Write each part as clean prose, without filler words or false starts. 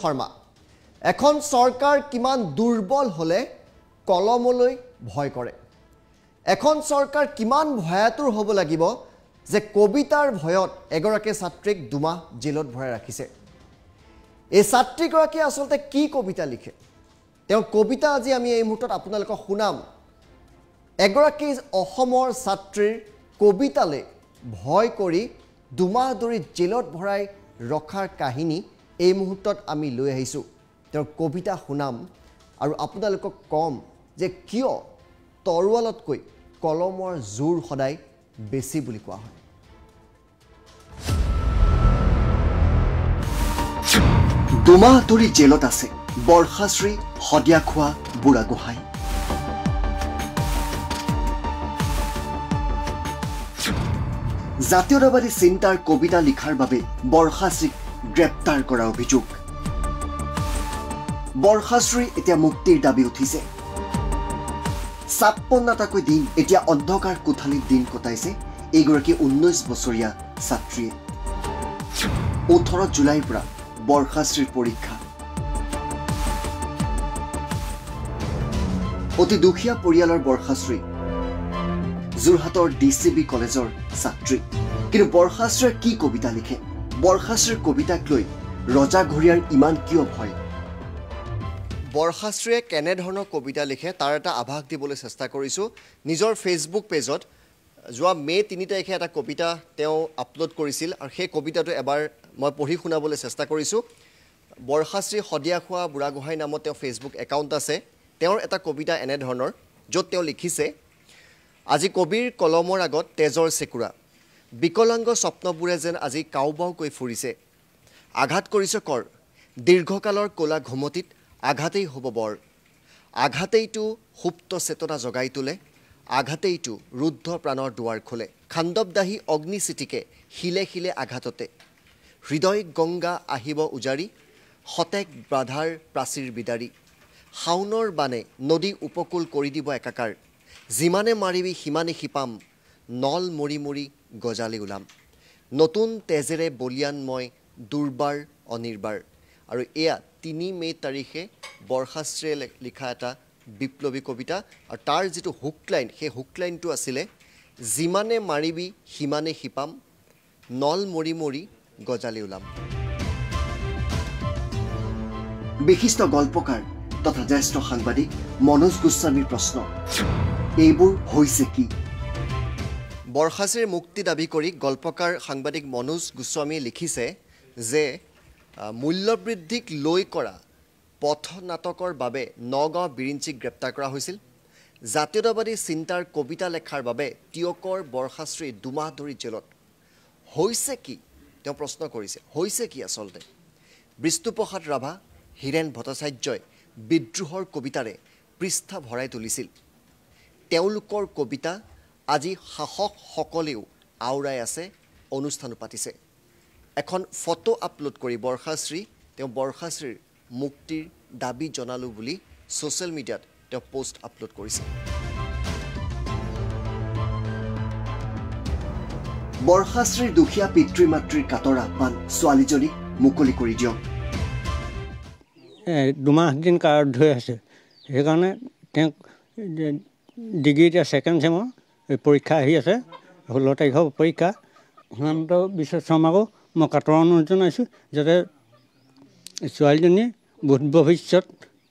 শৰ্মা এখন চৰকাৰ কিমান দুৰ্বল হলে কলমলৈ ভয় কৰে এখন চৰকাৰ কিমান ভয়াতুৰ হ'ব লাগিব যে কবিতাৰ ভয়ত এগৰাকী ছাত্ৰীক দুমাহ জেলত ভৰাই ৰাখিছে এই ছাত্ৰীগৰাকী আসলতে কি কবিতা লিখে তেওঁৰ কবিতা আজি আমি এই মুহূৰ্তত আপোনালোকক শুনাম এগৰাকী অসমৰ ছাত্ৰীৰ কবিতালে ভয় কৰি দুমাহ ধৰি জেলত ভৰাই ৰখাৰ কাহিনী এই মুহূৰ্তত আমি লৈ আহিছোঁ তেওঁৰ কবিতা শুনাম আৰু আপোনালোকক কম যে কিয় তৰোৱালতকৈ কলমৰ জোৰ সদায় বেছি বুলি কোৱা হয় দুমাহ ধৰি জেলত আছে বৰ্ষাশ্ৰী হদিয়াখোৱা বুঢ়াগোহাঁই জাতীয়তাবাদী চিন্তাৰ কবিতা লিখাৰ বাবে বৰ্ষাশ্ৰীক গ্ৰেপ্তাৰ কৰাৰ অভিযোগ বৰ্ষাশ্ৰী এতিয়া মুক্তিৰ দাবী উঠিছে ৫৬টাকৈ দিন এতিয়া অন্ধকাৰ কোঠালিত দিন কটাইছে এইগৰাকী ১৯ বছৰীয়া ছাত্ৰীয়ে ১৮ জুলাইৰ পৰা বৰ্ষাশ্ৰীৰ পৰীক্ষা অতি দুখীয়া পৰিয়ালৰ বৰ্ষাশ্ৰী যোৰহাটৰ ডিচিবি কলেজৰ ছাত্ৰী কিন্তু বৰ্ষাশ্ৰীৰ কি কবিতা লিখে বৰ্ষাশ্ৰীৰ কবিতাক লৈ ৰজা ঘৰিয়াৰ ইমান কিয় ভয় বৰ্ষাশ্ৰীয়ে কেনে ধৰণৰ কবিতা লিখে তাৰ এটা আভাস দিবলৈ চেষ্টা কৰিছোঁ নিজৰ ফেচবুক পেজত যোৱা মে ৩ তাৰিখে এটা কবিতা তেওঁ আপলোড কৰিছিল আৰু সেই কবিতাটো এবাৰ মই পঢ়ি শুনাবলৈ চেষ্টা কৰিছোঁ বৰ্ষাশ্ৰী হদিয়াখোৱা বুঢ়াগোহাঁই নামত তেওঁ ফেচবুক একাউণ্ট আছে তেওঁৰ এটা কবিতা এনে ধৰণৰ য'ত তেওঁ লিখিছে আজি কবিৰ কলমৰ আগত তেজৰ চেকুৰা বিকলাংগ স্বপ্নবোৰে যেন আজি কাউবাউকৈ ফুৰিছে আঘাত কৰিছে কৰ দীৰ্ঘকালৰ ক'লা ঘুমতিত আঘাতেই হ'ব বৰ আঘাতেইটো সুপ্ত চেতনা জগাই তোলে আঘাতেইটো ৰুদ্ধ প্ৰাণৰ দুৱাৰ খোলে খাণ্ডৱদাহী অগ্নি চিটিকে শিলে শিলে আঘাততে হৃদয় গংগা আহিব উজাৰি হতেক বাধাৰ প্ৰাচীৰ বিদাৰি শাওনৰ বানে নদী উপকূল কৰি দিব একাকাৰ যিমানে মাৰিবি সিমানে শিপাম নল মৰি মৰি গজালি ওলাম নতুন তেজেৰে বলিয়ান মই দুৰ্বাৰ অনিৰ্বাৰ আৰু এয়া ৩ মে তাৰিখে বৰ্ষাশ্ৰীয়ে লিখা এটা বিপ্লৱী কবিতা আৰু তাৰ যিটো হুকলাইন সেই হুকলাইনটো আছিলে যিমানে মাৰিবি সিমানে শিপাম নল মৰি মৰি গজালি ওলাম বিশিষ্ট গল্পকাৰ তথা জ্যেষ্ঠ সাংবাদিক মনোজ গোস্বামীৰ প্ৰশ্ন এইবোৰ হৈছে কি বৰ্ষাশ্ৰীৰ মুক্তি দাবী কৰি গল্পকাৰ সাংবাদিক মনোজ গোস্বামীয়ে লিখিছে যে মূল্যবৃদ্ধিক লৈ কৰা পথ নাটকৰ বাবে নগাঁও বিৰিঞ্চিক গ্ৰেপ্তাৰ কৰা হৈছিল জাতীয়তাবাদী চিন্তাৰ কবিতা লেখাৰ বাবে টিয়কৰ বৰ্ষাশ্ৰী দুমাহ ধৰি জেলত হৈছে কি তেওঁ প্ৰশ্ন কৰিছে হৈছে কি আচলতে বিষ্ণুপ্ৰসাদ ৰাভা হীৰেণ ভট্টাচাৰ্যই বিদ্ৰোহৰ কবিতাৰে পৃষ্ঠা ভৰাই তুলিছিল তেওঁলোকৰ কবিতা আজি শাসকসকলেও আওৰাই আছে অনুষ্ঠানো পাতিছে এখন ফটো আপলোড কৰি বৰ্ষাশ্ৰীৰ মুক্তিৰ দাবী জনালো বুলি সোশ্যাল মিডিয়াত তেওঁ পোষ্ট আপলোড কৰিছে বৰ্ষাশ্ৰীৰ দুখীয়া পিতৃ মাতৃৰ কাতৰ আহ্বান ছোৱালীজনীক মুকলি কৰি দিয়ক দুমাহ দিন কাৰাৰুদ্ধ হৈ আছে সেইকাৰণে তেওঁক ডিগ্ৰী এতিয়া ছেকেণ্ড ছেমৰ পৰীক্ষা আহি আছে 16 তাৰিখৰ পৰীক্ষা হিমন্ত বিশ্ব শৰ্মাকো মই কাতৰ অনুৰোধ জনাইছোঁ যাতে ছোৱালীজনী বুধ ভৱিষ্যত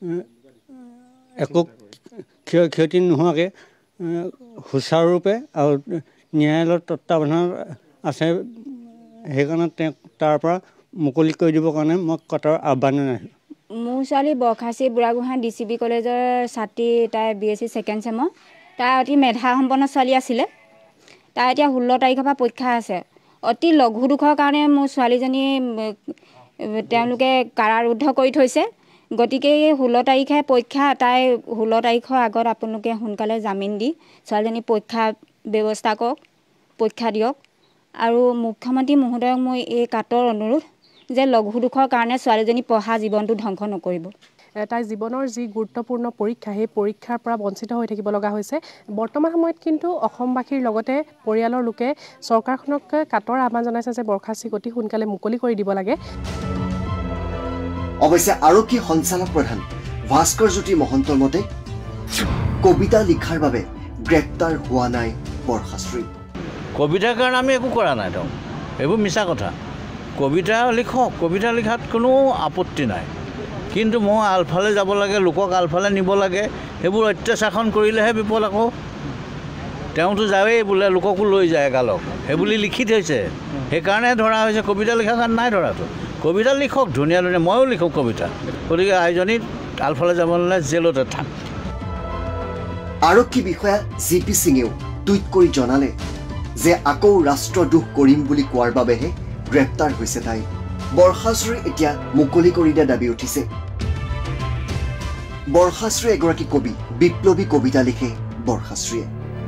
একো ক্ষতি নোহোৱাকৈ সুচাৰুৰূপে আৰু ন্যায়ালয়ৰ তত্বাৱধানত আছে সেইকাৰণে তেওঁক তাৰ পৰা মুকলি কৰি দিবৰ কাৰণে মই কাতৰ আহ্বান জনাইছোঁ মোৰ ছোৱালী বৰ্ষাশ্ৰী বুঢ়াগোহাঁই ডিচিবি কলেজৰ ছাত্ৰী তাই BSc ছেকেণ্ড ছেমৰ তাই অতি মেধাসম্পন্ন ছোৱালী আছিলে তাই এতিয়া 16 তাৰিখৰ পৰা পৰীক্ষা আছে অতি লঘু দুখৰ কাৰণে মোৰ ছোৱালীজনী তেওঁলোকে কাৰাৰুদ্ধ কৰি থৈছে গতিকে 16 তাৰিখে পৰীক্ষা তাই 16 তাৰিখৰ আগত আপোনালোকে সোনকালে জামিন দি ছোৱালীজনী পৰীক্ষা ব্যৱস্থা কৰক পৰীক্ষা দিয়ক আৰু মুখ্যমন্ত্ৰী মহোদয়ক মই এই কাতৰ অনুৰোধ যে লঘু দুখৰ কাৰণে ছোৱালীজনী পঢ়া জীৱনটো ধ্বংস নকৰিব তাই জীৱনৰ যি গুৰুত্বপূৰ্ণ পৰীক্ষা সেই পৰীক্ষাৰ পৰা বঞ্চিত হৈ থাকিব লগা হৈছে বৰ্তমান সময়ত কিন্তু অসমবাসীৰ লগতে পৰিয়ালৰ লোকে চৰকাৰখনক কাতৰ আহ্বান জনাইছে যে বৰ্ষাশ্ৰীক অতি সোনকালে মুকলি কৰি দিব লাগে অৱশ্যে আৰক্ষী সঞ্চালক প্ৰধান ভাস্কৰ জ্যোতি মহন্তৰ মতে কবিতা লিখাৰ বাবে গ্ৰেপ্তাৰ হোৱা নাই বৰখাস্ত্ৰী। কবিতাৰ কাৰণে আমি একো কৰা নাই তেওঁ, এইবোৰ মিছা কথা। কবিতা লিখক, কবিতা লিখাত কোনো আপত্তি নাই, কিন্তু মই আলফালে যাব লাগে, লোকক আলফালে নিব লাগে, সেইবোৰ অত্যাচাৰখন কৰিলেহে বিপদ। আকৌ তেওঁতো যায়েই বোলে, লোককো লৈ যায় এগালক, সেইবুলি লিখি থৈছে, সেইকাৰণে ধৰা হৈছে। কবিতা লিখাৰ কাৰণে নাই ধৰাটো। কবিতা লিখক, ধুনীয়া ধুনীয়া, ময়ো লিখোঁ কবিতা। গতিকে আইজনী আলফালে যাব নালাগে, জেলতে থাক। আৰক্ষী বিষয়া GP সিঙেও টুইট কৰি জনালে যে আকৌ ৰাষ্ট্ৰদ্ৰোহ কৰিম বুলি কোৱাৰ বাবেহে গ্ৰেপ্তাৰ হৈছে তাই। বৰখাস্ত্ৰী এতিয়া মুকলি কৰি দিয়া দাবী উঠিছে। বৰখাস্ত্ৰী এগৰাকী কবি, বিপ্লৱী কবিতা লিখে বৰখাস্ত্ৰীয়ে।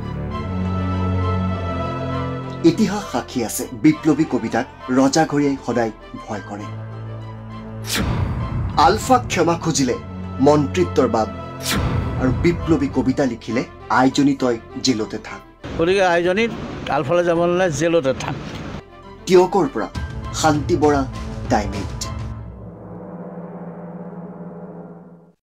ইতিহাস সাক্ষী আছে, বিপ্লৱী কবিতাক ৰজাঘৰীয়াই সদায় ভয় কৰে। আলফাক ক্ষমা খুজিলে মন্ত্ৰিত্বৰ বাব, আৰু বিপ্লৱী কবিতা লিখিলে আইজনী তই জেলতে থাক। গতিকে আইজনী আলফালে যাব নালাগে, জেলতে থাক। টিয়কৰ পৰা শান্তি বৰা, ডাইমেট।